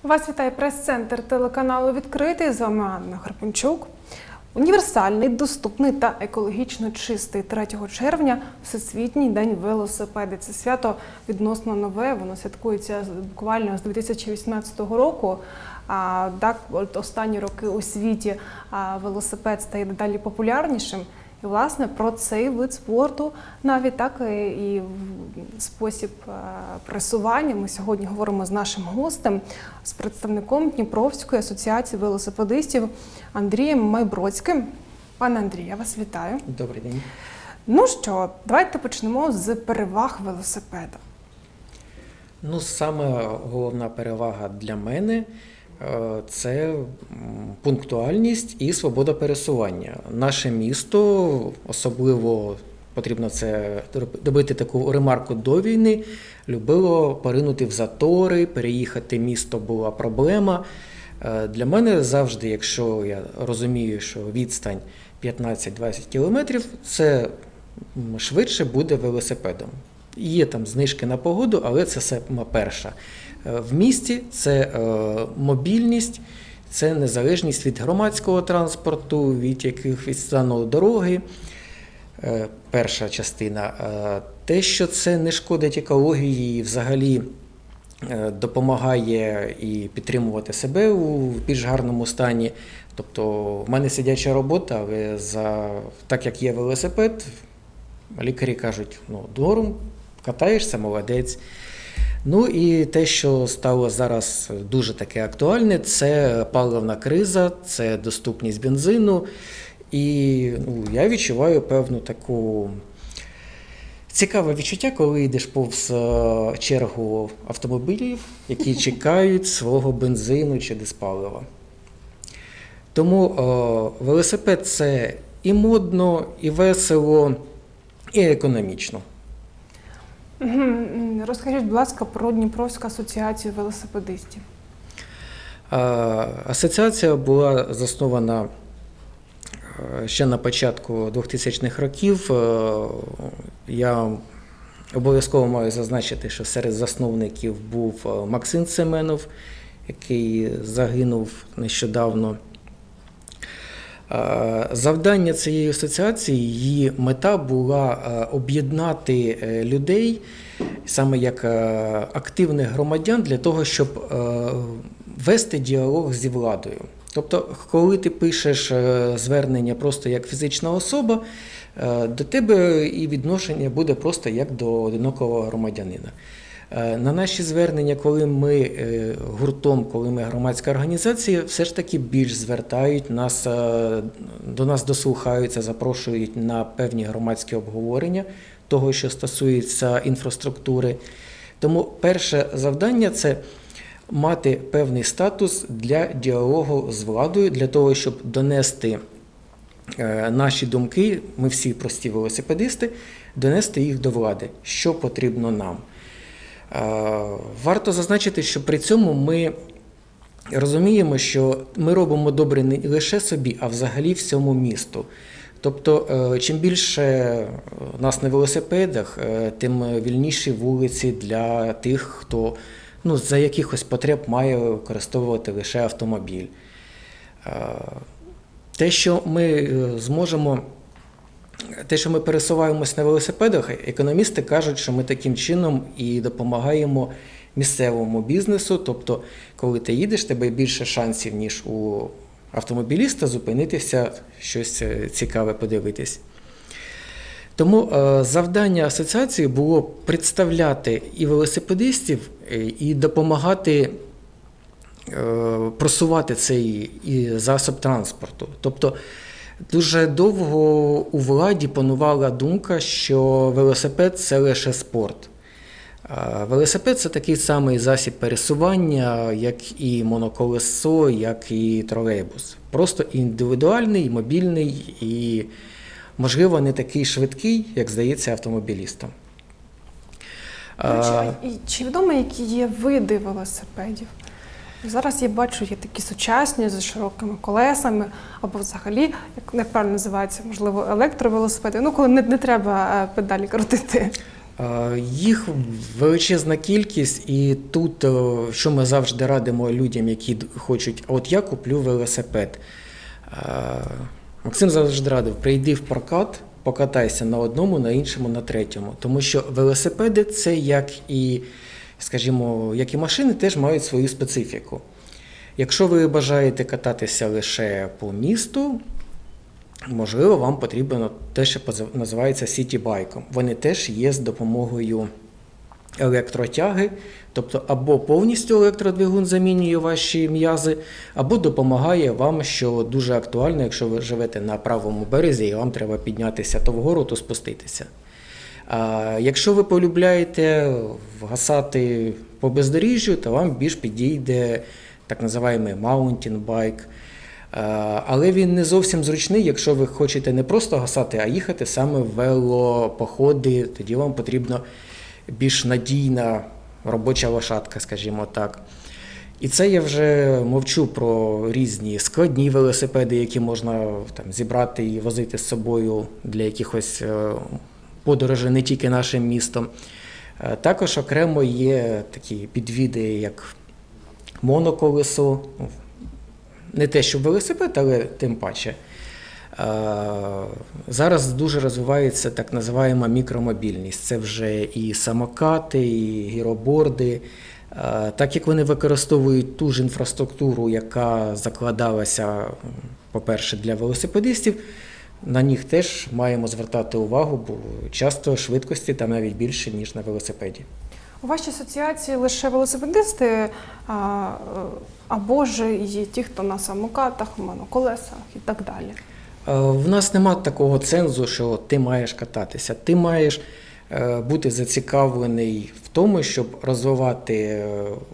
Вас вітає прес-центр телеканалу «Відкритий». З вами Анна Харпунчук. Універсальний, доступний та екологічно чистий 3 червня – Всесвітній день велосипеда. Це свято відносно нове, воно святкується буквально з 2018 року. Так, останні роки у світі велосипед стає дедалі популярнішим. І, власне, про цей вид спорту, навіть так і спосіб пересування, ми сьогодні говоримо з нашим гостем, з представником Дніпровської асоціації велосипедистів Андрієм Майбродським. Пане Андрій, я вас вітаю. Добрий день. Ну що, давайте почнемо з переваг велосипеда. Ну, саме головна перевага для мене – це пунктуальність і свобода пересування. Наше місто, особливо потрібно це робити таку ремарку до війни, любило поринути в затори, переїхати місто була проблема. Для мене завжди, якщо я розумію, що відстань 15-20 кілометрів, це швидше буде велосипедом. Є там знижки на погоду, але це саме перша. В місті це мобільність, це незалежність від громадського транспорту, від стану дороги. Перша частина. Те, що це не шкодить екології і взагалі допомагає і підтримувати себе у більш гарному стані. Тобто в мене сидяча робота, але так як є велосипед, лікарі кажуть, норм, катаєшся, молодець. Ну і те, що стало зараз дуже таке актуальне, це паливна криза, це доступність бензину. І я відчуваю певну таку цікаве відчуття, коли йдеш повз чергу автомобілів, які чекають свого бензину чи диспалива. Тому велосипед – це і модно, і весело, і економічно. Розкажіть, будь ласка, про Дніпровську асоціацію велосипедистів. Асоціація була заснована ще на початку 2000-х років. Я обов'язково маю зазначити, що серед засновників був Максим Семенов, який загинув нещодавно. Завдання цієї асоціації, її мета була об'єднати людей, саме як активних громадян, для того, щоб вести діалог зі владою. Тобто, коли ти пишеш звернення просто як фізична особа, до тебе і відношення буде просто як до одинокого громадянина. На наші звернення, коли ми гуртом, коли ми громадська організація, все ж таки більш звертають нас, до нас дослухаються, запрошують на певні громадські обговорення того, що стосується інфраструктури. Тому перше завдання – це мати певний статус для діалогу з владою, для того, щоб донести наші думки, ми всі прості велосипедисти, донести їх до влади, що потрібно нам. Варто зазначити, що при цьому ми розуміємо, що ми робимо добре не лише собі, а взагалі всьому місту. Тобто, чим більше нас на велосипедах, тим вільніші вулиці для тих, хто за якихось потреб має використовувати лише автомобіль. Те, що ми пересуваємось на велосипедах, економісти кажуть, що ми таким чином і допомагаємо місцевому бізнесу. Тобто, коли ти їдеш, тебе більше шансів, ніж у автомобіліста, зупинитися, щось цікаве подивитись. Тому завдання асоціації було представляти і велосипедистів, і допомагати просувати цей засіб транспорту. Тобто, дуже довго у владі панувала думка, що велосипед – це лише спорт. Велосипед – це такий самий засіб пересування, як і моноколесо, як і тролейбус. Просто індивідуальний, мобільний і, можливо, не такий швидкий, як здається автомобілістам. Чи відомо, які є види велосипедів? Зараз я бачу, є такі сучасні, з широкими колесами, або взагалі, як правильно називається, можливо, електровелосипеди, коли не треба педалі крутити. Їх величезна кількість, і тут, що ми завжди радимо людям, які хочуть, а от я куплю велосипед. Максим завжди радив, прийди в прокат, покатайся на одному, на іншому, на третьому. Тому що велосипеди це як і, скажімо, як і машини, теж мають свою специфіку. Якщо ви бажаєте кататися лише по місту, можливо, вам потрібно те, що називається сіті-байком. Вони теж є з допомогою електротяги, тобто або повністю електродвигун замінює ваші м'язи, або допомагає вам, що дуже актуально, якщо ви живете на правому березі і вам треба піднятися то вгору, то спуститися. А якщо ви полюбляєте гасати по бездоріжжю, то вам більш підійде так називаємий mountain bike. Але він не зовсім зручний, якщо ви хочете не просто гасати, а їхати саме в велопоходи, тоді вам потрібна більш надійна робоча лошадка, скажімо так. І це я вже мовчу про різні складні велосипеди, які можна там зібрати і возити з собою для якихось подорожей не тільки нашим містом. Також окремо є такі підвіди, як моноколесо. Не те, що велосипед, але тим паче. Зараз дуже розвивається так називаємо мікромобільність. Це вже і самокати, і гіроборди. Так як вони використовують ту ж інфраструктуру, яка закладалася, по-перше, для велосипедистів, на них теж маємо звертати увагу, бо часто швидкості там навіть більше, ніж на велосипеді. У вашій асоціації лише велосипедисти, або ж є ті, хто на самокатах, моноколесах і так далі? В нас немає такого цензу, що ти маєш кататися. Ти маєш бути зацікавлений в тому, щоб розвивати,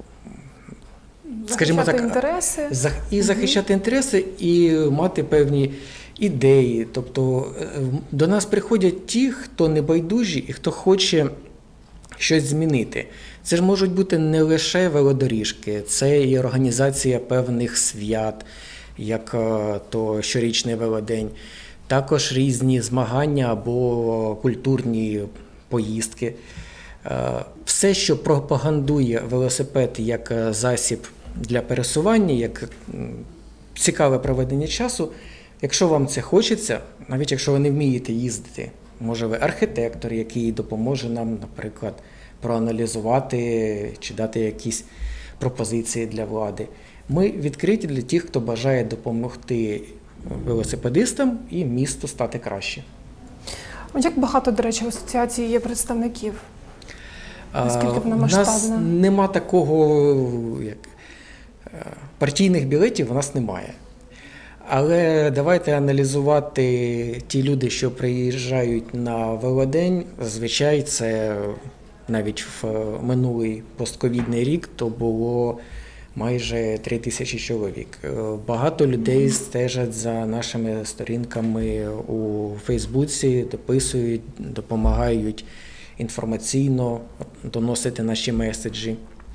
скажімо так, інтереси. І захищати інтереси, і мати певні ідеї. Тобто до нас приходять ті, хто небайдужі і хто хоче щось змінити. Це ж можуть бути не лише велодоріжки, це і організація певних свят, як то щорічний велодень, також різні змагання або культурні поїздки. Все, що пропагандує велосипед як засіб для пересування, як цікаве проведення часу, якщо вам це хочеться, навіть якщо ви не вмієте їздити, може ви архітектор, який допоможе нам, наприклад, проаналізувати чи дати якісь пропозиції для влади. Ми відкриті для тих, хто бажає допомогти велосипедистам і місту стати краще. Як багато, до речі, в асоціації є представників? Наскільки вона масштабна? У нас нема такого, як партійних білетів у нас немає. Але давайте аналізувати ті люди, що приїжджають на велодень. Зазвичай це навіть в минулий постковідний рік то було майже 3000 чоловік. Багато людей стежать за нашими сторінками у Фейсбуці, дописують, допомагають інформаційно доносити наші меседжі.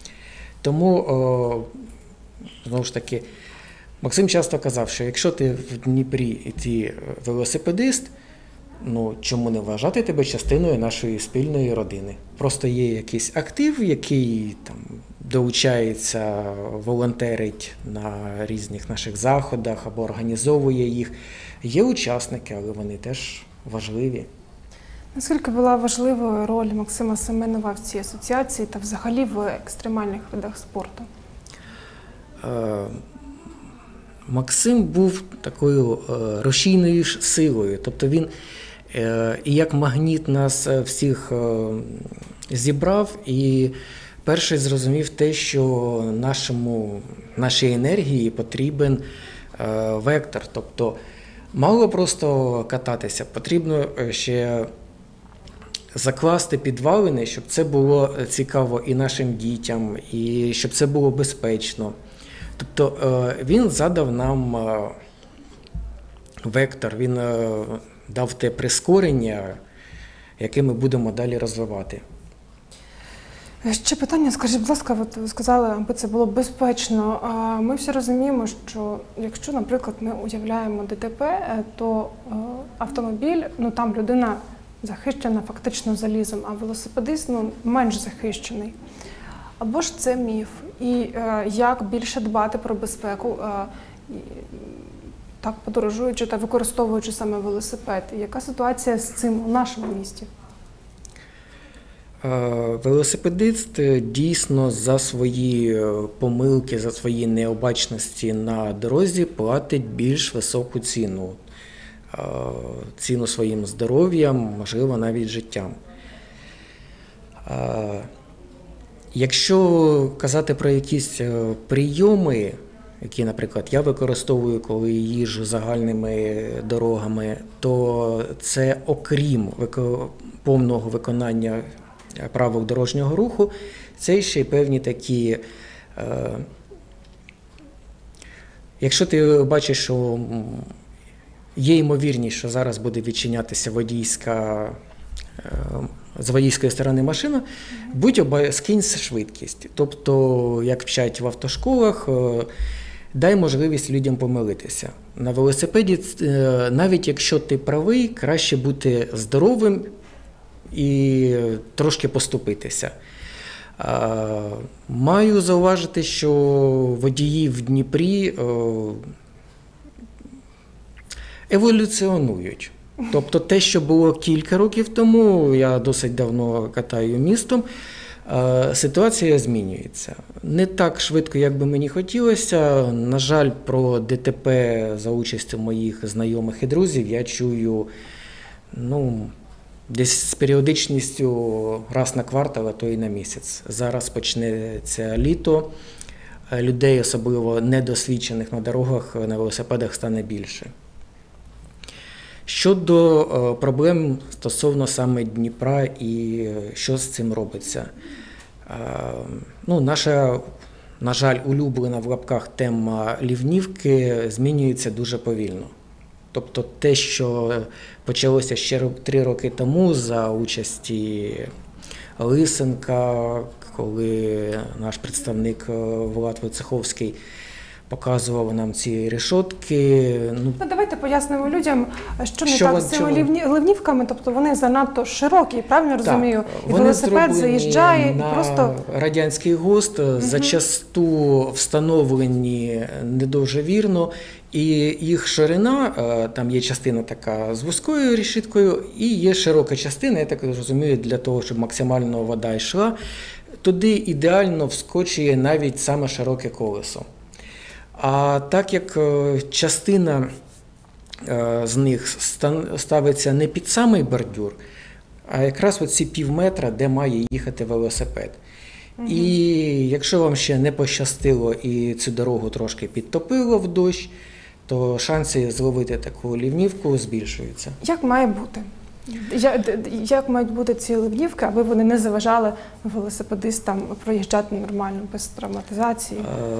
Тому, знову ж таки, Максим часто казав, що якщо ти в Дніпрі і ти велосипедист, чому не вважати тебе частиною нашої спільної родини? Просто є якийсь актив, який там долучається, волонтерить на різних наших заходах або організовує їх. Є учасники, але вони теж важливі. Наскільки була важливою роль Максима Семенова в цій асоціації та взагалі в екстремальних видах спорту? Максим був такою рушійною силою, тобто він і як магніт нас всіх зібрав, і перший зрозумів те, що нашій енергії потрібен вектор, тобто мало просто кататися, потрібно ще закласти підвалини, щоб це було цікаво і нашим дітям, і щоб це було безпечно. Тобто він задав нам вектор, він дав те прискорення, яке ми будемо далі розвивати. Ще питання, скажіть, будь ласка, ви сказали, аби це було безпечно. Ми всі розуміємо, що якщо, наприклад, ми уявляємо ДТП, то автомобіль, там людина захищена фактично залізом, а велосипедист менш захищений. Або ж це міф. І як більше дбати про безпеку, так подорожуючи та використовуючи саме велосипед? Яка ситуація з цим у нашому місті? Велосипедист дійсно за свої помилки, за свої необачності на дорозі платить більш високу ціну. Ціну своїм здоров'ям, можливо, навіть життям. Якщо казати про якісь прийоми, які, наприклад, я використовую, коли їжджу загальними дорогами, то це окрім повного виконання правил дорожнього руху, це ще й певні такі. Якщо ти бачиш, що є ймовірність, що зараз буде відчинятися з водійської сторони машина, скинь швидкість. Тобто, як вчать в автошколах, дай можливість людям помилитися. На велосипеді, навіть якщо ти правий, краще бути здоровим і трошки поступитися. Маю зауважити, що водії в Дніпрі еволюціонують. Тобто те, що було кілька років тому, я досить давно катаю містом, ситуація змінюється. Не так швидко, як би мені хотілося. На жаль, про ДТП за участю моїх знайомих і друзів я чую десь з періодичністю раз на квартал, а то і на місяць. Зараз почнеться літо, людей, особливо недосвідчених на дорогах, на велосипедах стане більше. Щодо проблем стосовно саме Дніпра і що з цим робиться. Наша, на жаль, улюблена в лапках тема Лівнівки змінюється дуже повільно. Тобто те, що почалося ще 3 роки тому за участі Лисенка, коли наш представник Влад Войцеховський показував нам ці решотки. Давайте пояснимо людям, що не так з цими ливнівками, тобто вони занадто широкі, правильно розумію? І велосипед заїжджає і просто... радянський ГОСТ, зачасту встановлені не дуже вірно, і їх ширина, там є частина така з вузькою решіткою, і є широка частина, я так розумію, для того, щоб максимально вода йшла, туди ідеально вскочує навіть саме широке колесо. А так як частина з них ставиться не під самий бордюр, а якраз оці півметра, де має їхати велосипед. І якщо вам ще не пощастило і цю дорогу трошки підтопило в дощ, то шанси зловити таку лівнівку збільшуються. Як має бути? Як мають бути ці ливнівки, аби вони не заважали велосипедистам проїжджати нормально, без травматизації?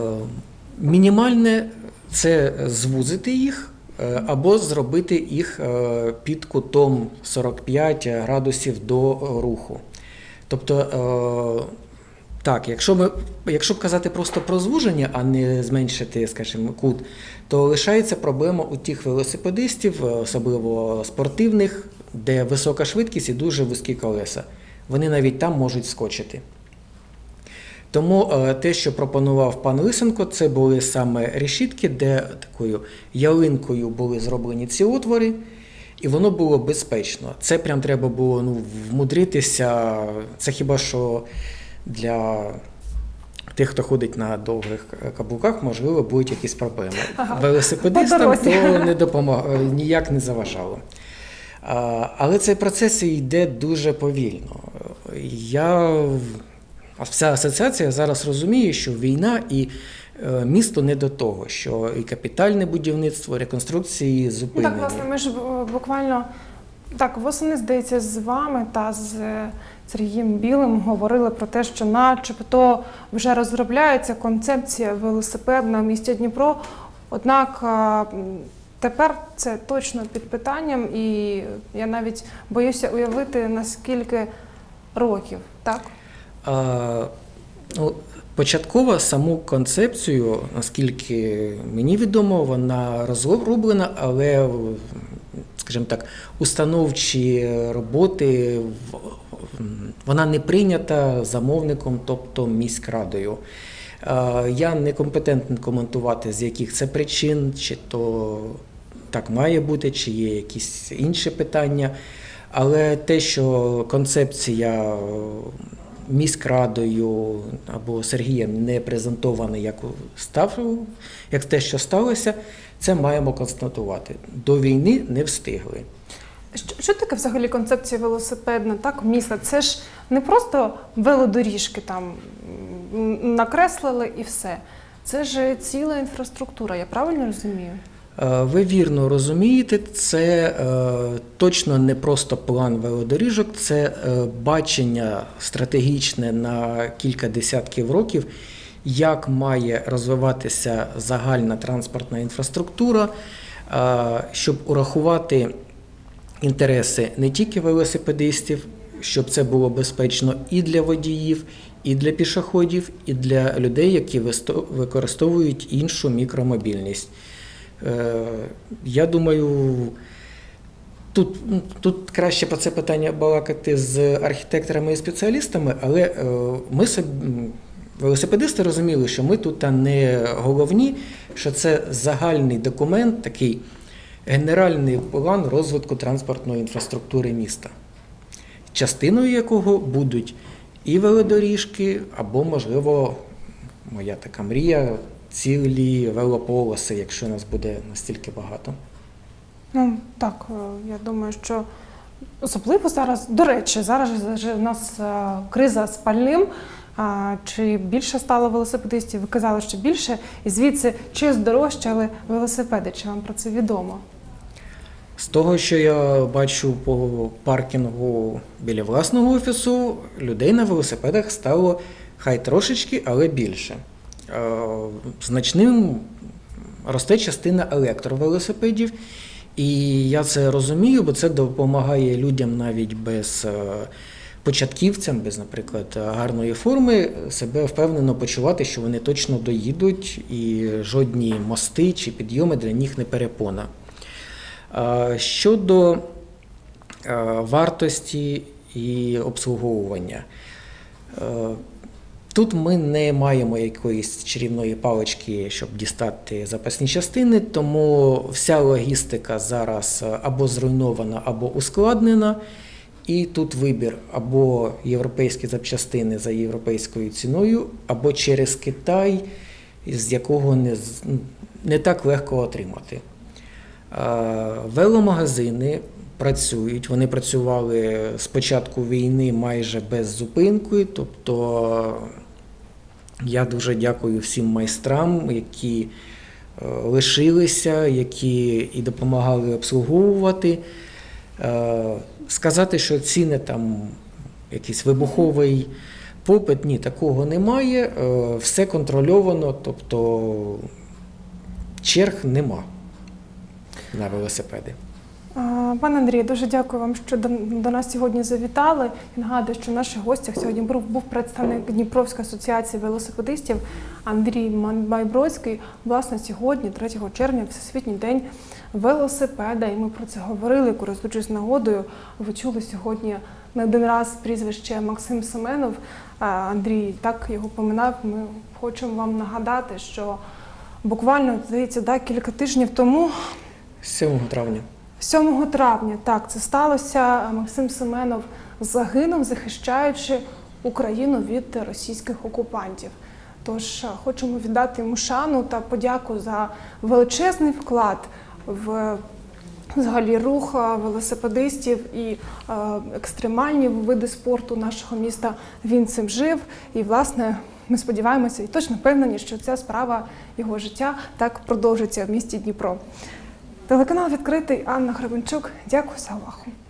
Мінімальне – це звузити їх або зробити їх під кутом 45 градусів до руху. Тобто, так, якщо казати просто про звуження, а не зменшити, скажімо, кут, то лишається проблема у тих велосипедистів, особливо спортивних, де висока швидкість і дуже вузькі колеса. Вони навіть там можуть скочити. Тому те, що пропонував пан Лисенко, це були саме решітки, де такою ялинкою були зроблені ці отвори, і воно було безпечно. Це прям треба було вмудритися, це хіба що для тих, хто ходить на довгих каблуках, можливо, будуть якісь проблеми. Велосипедистам то ніяк не заважало. Але цей процес йде дуже повільно. Вся асоціація зараз розуміє, що війна і місто не до того, що і капітальне будівництво, реконструкції зупинені. Так, власне, ми ж буквально восени, здається, з вами та з Сергієм Білим говорили про те, що начебто вже розробляється концепція велосипедна в місті Дніпро, однак тепер це точно під питанням, і я навіть боюся уявити, на скільки років, так? Початково саму концепцію, наскільки мені відомо, вона розроблена, але скажімо так, установчі роботи, вона не прийнята замовником, тобто міськрадою. Я не компетентний коментувати, з яких це причин, чи то так має бути, чи є якісь інші питання. Але те, що концепція міськрадою або Сергієм не презентована як те, що сталося, це маємо констатувати. До війни не встигли. Що таке взагалі концепція велосипедна, так, міста? Це ж не просто велодоріжки там накреслили і все. Це ж ціла інфраструктура, я правильно розумію? Ви вірно розумієте, це точно не просто план велодоріжок, це бачення стратегічне на кілька десятків років, як має розвиватися загальна транспортна інфраструктура, щоб урахувати інтереси не тільки велосипедистів, щоб це було безпечно і для водіїв, і для пішоходів, і для людей, які використовують іншу мікромобільність. Я думаю, тут краще про це питання балакати з архітекторами і спеціалістами, але велосипедисти розуміли, що ми тут не головні, що це загальний документ, такий генеральний план розвитку транспортної інфраструктури міста, частиною якого будуть і велодоріжки, або, можливо, моя така мрія, цілі велополоси, якщо нас буде настільки багато. Ну, так, я думаю, що особливо зараз, до речі, зараз же у нас криза з пальним. Чи більше стало велосипедистів? Ви казали, що більше. І звідси, чи здорожчали велосипеди? Чи вам про це відомо? З того, що я бачу по паркінгу біля власного офісу, людей на велосипедах стало хай трошечки, але більше. Значним росте частина електровелосипедів, і я це розумію, бо це допомагає людям навіть без початківцям, без, наприклад, гарної форми, себе впевнено почувати, що вони точно доїдуть, і жодні мости чи підйоми для них не перепона. Щодо вартості і обслуговування, тут ми не маємо якоїсь чарівної палички, щоб дістати запасні частини, тому вся логістика зараз або зруйнована, або ускладнена. І тут вибір або європейські запчастини за європейською ціною, або через Китай, з якого не так легко отримати. Веломагазини працюють, вони працювали з початку війни майже без зупинки, тобто я дуже дякую всім майстрам, які лишилися, які і допомагали обслуговувати. Сказати, що ціни там якийсь вибуховий попит, ні, такого немає, все контрольовано, тобто черг нема на велосипеди. Пане Андрію, дуже дякую вам, що до нас сьогодні завітали. Нагадую, що в наших гостях сьогодні був представник Дніпровської асоціації велосипедистів Андрій Майбродський. Власне, сьогодні, 3 червня, Всесвітній день велосипеда, і ми про це говорили, користуючись нагодою. Ви чули сьогодні не один раз прізвище Максим Семенов. Андрій так його поминав. Ми хочемо вам нагадати, що буквально, здається, кілька тижнів тому, 7 травня. 7 травня, так, це сталося. Максим Семенов загинув, захищаючи Україну від російських окупантів. Тож хочемо віддати йому шану та подяку за величезний вклад в взагалі рух велосипедистів і екстремальні види спорту нашого міста. Він цим жив і, власне, ми сподіваємося і точно впевнені, що ця справа його життя так продовжиться в місті Дніпро. Телеканал «Відкритий», Анна Гребенчук. Дякую за увагу.